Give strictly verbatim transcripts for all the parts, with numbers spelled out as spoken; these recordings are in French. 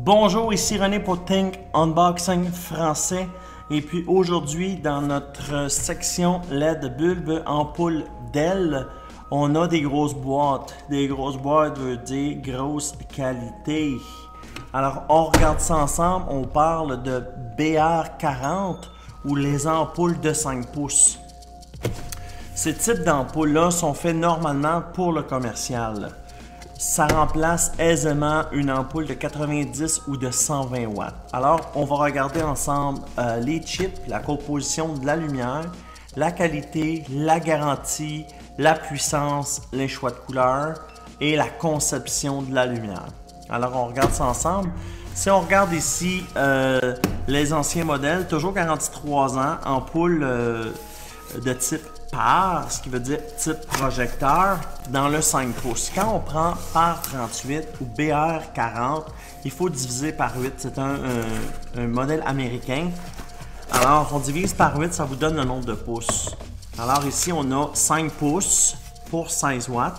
Bonjour, ici René pour Think Unboxing français. Et puis aujourd'hui, dans notre section L E D bulbe ampoule Dell, on a des grosses boîtes. Des grosses boîtes veut dire grosse qualité. Alors, on regarde ça ensemble. On parle de B R quarante ou les ampoules de cinq pouces. Ces types d'ampoules-là sont faits normalement pour le commercial. Ça remplace aisément une ampoule de quatre-vingt-dix ou de cent vingt watts. Alors, on va regarder ensemble euh, les chips, la composition de la lumière, la qualité, la garantie, la puissance, les choix de couleurs et la conception de la lumière. Alors, on regarde ça ensemble. Si on regarde ici euh, les anciens modèles, toujours garantie trois ans, ampoule euh, de type par, ce qui veut dire type projecteur, dans le cinq pouces. Quand on prend par trente-huit ou B R quarante, il faut diviser par huit. C'est un, un, un modèle américain. Alors, on divise par huit, ça vous donne le nombre de pouces. Alors ici, on a cinq pouces pour seize watts.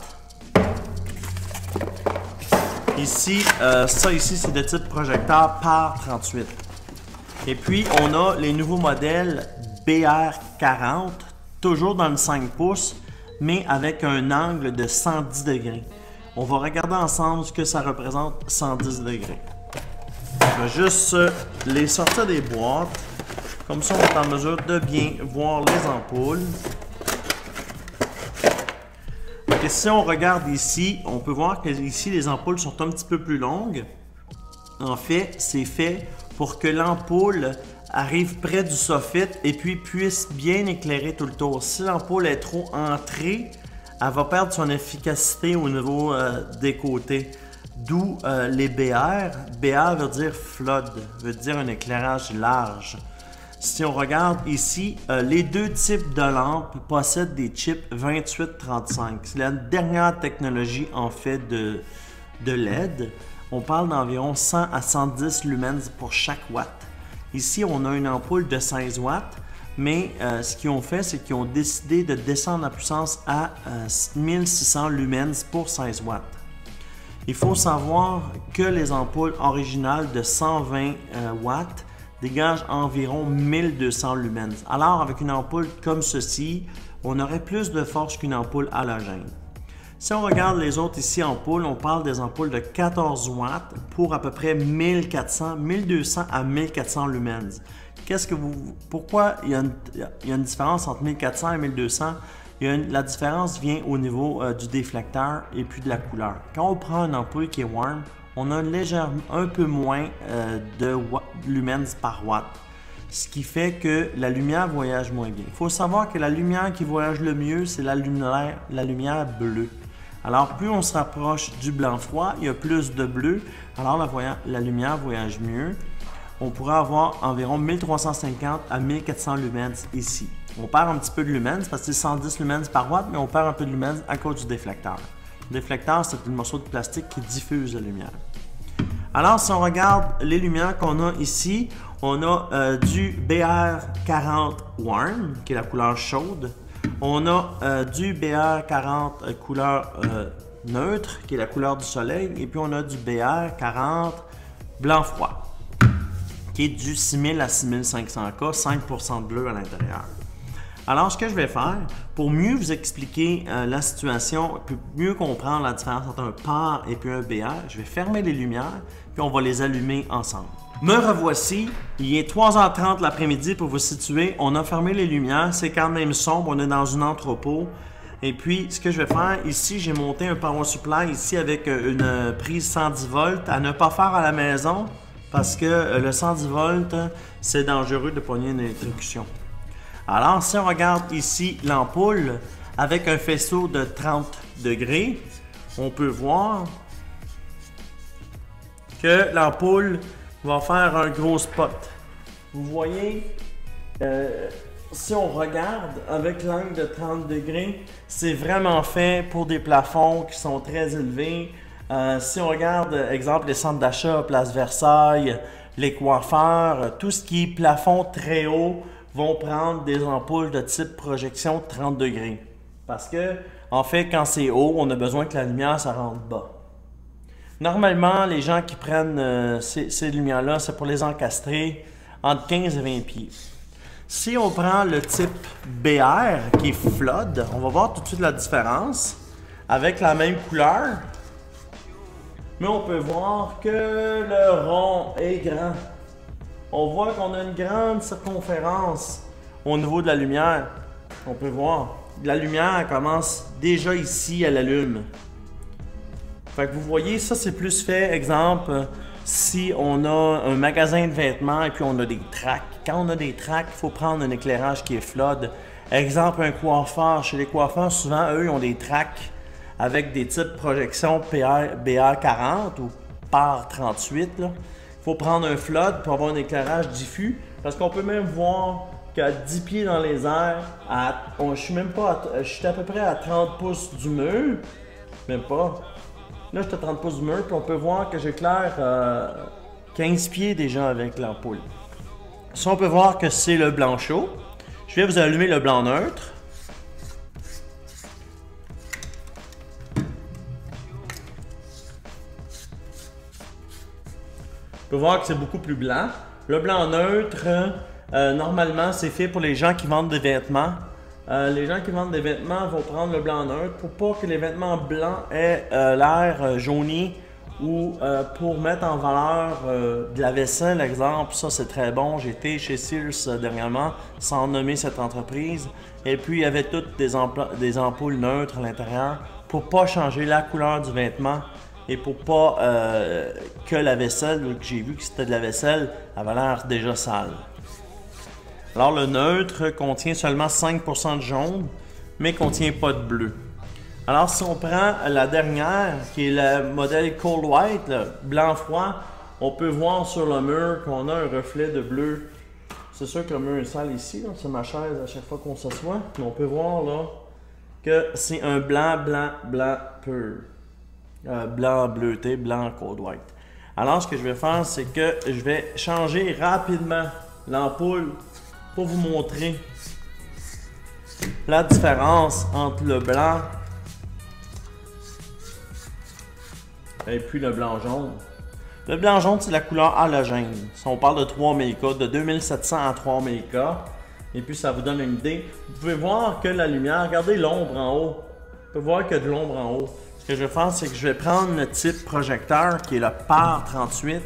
Ici, euh, ça ici, c'est de type projecteur par trente-huit. Et puis, on a les nouveaux modèles B R quarante, toujours dans le cinq pouces, mais avec un angle de cent dix degrés. On va regarder ensemble ce que ça représente cent dix degrés. Je vais juste les sortir des boîtes. Comme ça, on est en mesure de bien voir les ampoules. Et si on regarde ici, on peut voir que ici, les ampoules sont un petit peu plus longues. En fait, c'est fait pour que l'ampoule arrive près du soffit et puis puisse bien éclairer tout le tour. Si l'ampoule est trop entrée, elle va perdre son efficacité au niveau euh, des côtés. D'où euh, les B R. B R veut dire flood, veut dire un éclairage large. Si on regarde ici, euh, les deux types de lampes possèdent des chips vingt-huit trente-cinq. C'est la dernière technologie en fait de, de L E D. On parle d'environ cent à cent dix lumens pour chaque watt. Ici, on a une ampoule de seize watts, mais euh, ce qu'ils ont fait, c'est qu'ils ont décidé de descendre la puissance à euh, mille six cents lumens pour seize watts. Il faut savoir que les ampoules originales de cent vingt euh, watts dégagent environ mille deux cents lumens. Alors, avec une ampoule comme ceci, on aurait plus de force qu'une ampoule halogène. Si on regarde les autres ici ampoules, on parle des ampoules de quatorze watts pour à peu près mille quatre cents, mille deux cents à mille quatre cents lumens. Qu'est-ce que vous, pourquoi il y, a une, il y a une différence entre mille quatre cents et mille deux cents? Il y a une, la différence vient au niveau euh, du déflecteur et puis de la couleur. Quand on prend une ampoule qui est warm, on a légèrement un peu moins euh, de watt, lumens par watt. Ce qui fait que la lumière voyage moins bien. Il faut savoir que la lumière qui voyage le mieux, c'est la lumière, la lumière bleue. Alors, plus on se rapproche du blanc froid, il y a plus de bleu, alors la, voya la lumière voyage mieux. On pourrait avoir environ mille trois cent cinquante à mille quatre cents lumens ici. On perd un petit peu de lumens parce que c'est cent dix lumens par watt, mais on perd un peu de lumens à cause du déflecteur. Le déflecteur, c'est un morceau de plastique qui diffuse la lumière. Alors, si on regarde les lumières qu'on a ici, on a euh, du B R quarante Warm, qui est la couleur chaude. On a euh, du B R quarante euh, couleur euh, neutre, qui est la couleur du soleil. Et puis on a du B R quarante blanc froid, qui est du six mille à six mille cinq cents K, cinq pour cent de bleu à l'intérieur. Alors, ce que je vais faire, pour mieux vous expliquer euh, la situation, pour mieux comprendre la différence entre un par et puis un B R, je vais fermer les lumières, puis on va les allumer ensemble. Me revoici, il est trois heures trente l'après-midi pour vous situer, on a fermé les lumières, c'est quand même sombre, on est dans un entrepôt. Et puis, ce que je vais faire, ici, j'ai monté un power supply ici avec une prise cent dix volts à ne pas faire à la maison parce que le cent dix volts, c'est dangereux de pogner une électrocution. Alors, si on regarde ici l'ampoule avec un faisceau de trente degrés, on peut voir que l'ampoule va faire un gros spot. Vous voyez, euh, si on regarde avec l'angle de trente degrés, c'est vraiment fait pour des plafonds qui sont très élevés. Euh, si on regarde, exemple, les centres d'achat, Place Versailles, les coiffeurs, tout ce qui est plafond très haut, vont prendre des ampoules de type projection trente degrés. Parce que, en fait, quand c'est haut, on a besoin que la lumière se rentre bas. Normalement, les gens qui prennent euh, ces, ces lumières-là, c'est pour les encastrer entre quinze et vingt pieds. Si on prend le type B R qui est flood, on va voir tout de suite la différence avec la même couleur. Mais on peut voir que le rond est grand. On voit qu'on a une grande circonférence au niveau de la lumière. On peut voir, la lumière commence déjà ici, elle allume. Fait que vous voyez, ça c'est plus fait, exemple, si on a un magasin de vêtements et puis on a des tracks. Quand on a des tracks, il faut prendre un éclairage qui est flood. Exemple, un coiffeur. Chez les coiffeurs, souvent, eux, ils ont des tracks avec des types projection B R quarante ou P A R trente-huit. Il faut prendre un flood pour avoir un éclairage diffus parce qu'on peut même voir qu'à dix pieds dans les airs, à, on, je suis même pas, à, je suis à peu près à trente pouces du mur, même pas. Là, je suis à trente pouces du mur, puis on peut voir que j'éclaire euh, quinze pieds déjà avec l'ampoule. Ça, on peut voir que c'est le blanc chaud. Je vais vous allumer le blanc neutre. On peut voir que c'est beaucoup plus blanc. Le blanc neutre, euh, normalement, c'est fait pour les gens qui vendent des vêtements. Euh, les gens qui vendent des vêtements vont prendre le blanc neutre pour pas que les vêtements blancs aient euh, l'air euh, jauni ou euh, pour mettre en valeur euh, de la vaisselle, exemple. Ça, c'est très bon. J'ai été chez Sears euh, dernièrement, sans nommer cette entreprise. Et puis, il y avait toutes des, des ampoules neutres à l'intérieur pour pas changer la couleur du vêtement et pour pas euh, que la vaisselle, que j'ai vu que c'était de la vaisselle, avait l'air déjà sale. Alors, le neutre contient seulement cinq pour cent de jaune, mais ne contient pas de bleu. Alors, si on prend la dernière, qui est le modèle Cold White, le blanc froid, on peut voir sur le mur qu'on a un reflet de bleu. C'est sûr que le mur est sale ici, c'est ma chaise à chaque fois qu'on s'assoit, mais on peut voir là que c'est un blanc, blanc, blanc pur. Euh, blanc bleuté, blanc Cold White. Alors, ce que je vais faire, c'est que je vais changer rapidement l'ampoule pour vous montrer la différence entre le blanc et puis le blanc jaune. Le blanc jaune, c'est la couleur halogène. Si on parle de trois mille K, de deux mille sept cents à trois mille K, et puis ça vous donne une idée. Vous pouvez voir que la lumière, regardez l'ombre en haut. Vous pouvez voir qu'il y a de l'ombre en haut. Ce que je vais faire, c'est que je vais prendre le type projecteur qui est le P A R trente-huit.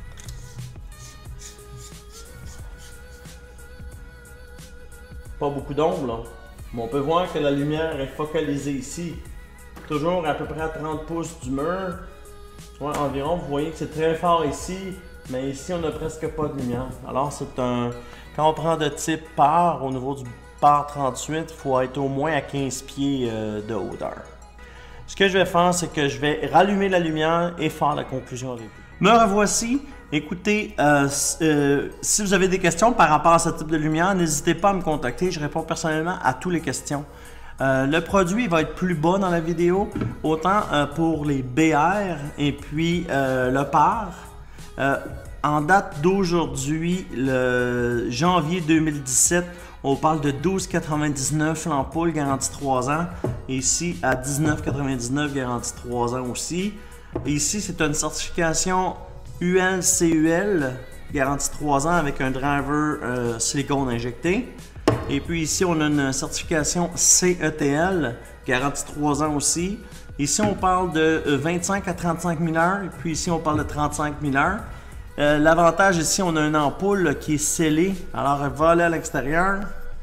Pas beaucoup d'ombre là, mais on peut voir que la lumière est focalisée ici. Toujours à peu près à trente pouces du mur. Ouais, environ, vous voyez que c'est très fort ici, mais ici on n'a presque pas de lumière. Alors c'est un... Quand on prend de type P A R au niveau du P A R trente-huit, il faut être au moins à quinze pieds euh, de hauteur. Ce que je vais faire, c'est que je vais rallumer la lumière et faire la conclusion avec vous. Me revoici. Écoutez, euh, euh, si vous avez des questions par rapport à ce type de lumière, n'hésitez pas à me contacter. Je réponds personnellement à toutes les questions. Euh, le produit va être plus bas dans la vidéo, autant euh, pour les B R et puis euh, le P A R. Euh, en date d'aujourd'hui, le janvier deux mille dix-sept, on parle de douze quatre-vingt-dix-neuf l'ampoule, garantie trois ans. Et ici, à dix-neuf quatre-vingt-dix-neuf, garantie trois ans aussi. Et ici, c'est une certification U L C U L, garantie trois ans avec un driver euh, silicone injecté. Et puis ici, on a une certification C E T L, garantie trois ans aussi. Ici, on parle de vingt-cinq à trente-cinq mille heures. Et puis ici, on parle de trente-cinq mille heures. Euh, L'avantage ici, on a une ampoule qui est scellée, alors elle va aller à l'extérieur.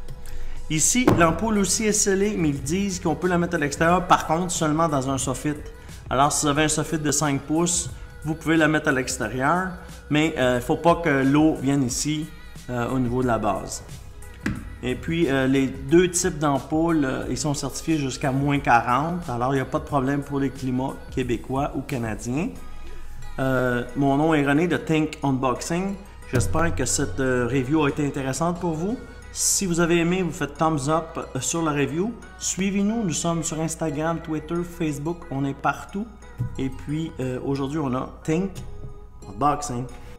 Ici, l'ampoule aussi est scellée, mais ils disent qu'on peut la mettre à l'extérieur, par contre, seulement dans un soffit. Alors, si vous avez un soffit de cinq pouces, vous pouvez la mettre à l'extérieur, mais il euh, ne faut pas que l'eau vienne ici euh, au niveau de la base. Et puis, euh, les deux types d'ampoules, euh, ils sont certifiés jusqu'à moins quarante, alors il n'y a pas de problème pour les climats québécois ou canadiens. Euh, mon nom est René de Think Unboxing. J'espère que cette euh, review a été intéressante pour vous. Si vous avez aimé, vous faites thumbs up euh, sur la review. Suivez-nous, nous sommes sur Instagram, Twitter, Facebook, on est partout. Et puis euh, aujourd'hui, on a Think Unboxing.